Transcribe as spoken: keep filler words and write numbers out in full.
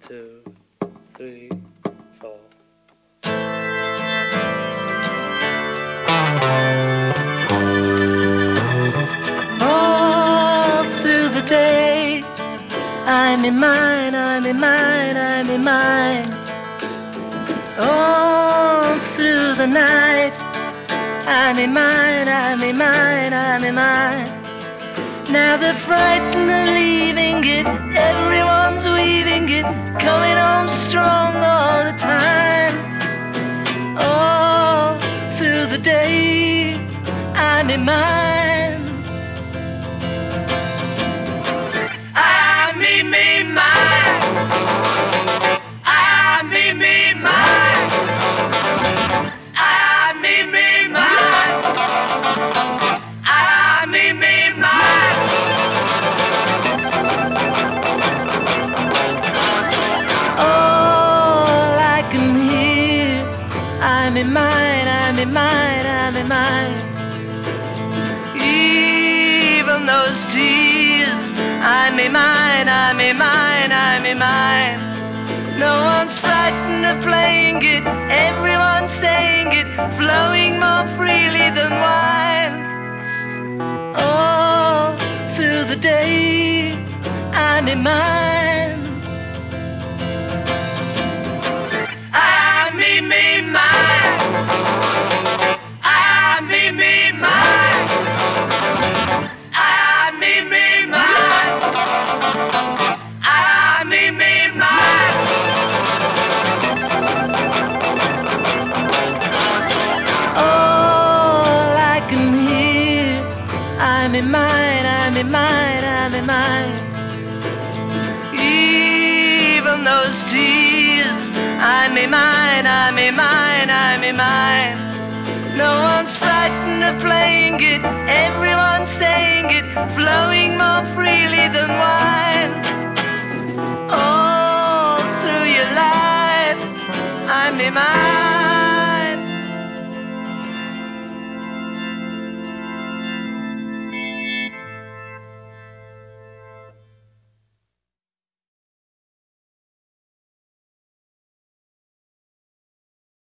two, three, four. All through the day, I'm in mine, I'm in mine, I'm in mine. All through the night, I'm in mine, I'm in mine, I'm in mine. Now they're frightened of leaving it, everyone's weaving it, coming home strong all the time. All through the day, I'm in mine. I, me, me, mine. I, me, me, mine. I, me, me, mine. I, me, me, mine. All I can hear, I'm in mine, I'm in mine, I'm in mine. Even those tears, I'm in mine, I'm in mine, I'm in mine. No one's frightened of playing it, everyone's saying it, flowing more freely than wine. All through the day, I'm in mine. I, me, me, mine. I, me, me, mine. I, me, me, mine. I, me, me, mine. All I can hear, I'm in mine, I'm in mine, I'm in mine. Even those tears, I'm in mine, I'm in mine, I'm in mine. No one's frightened of playing it, everyone's saying it, flowing more freely than wine. All through your life, I'm in mine.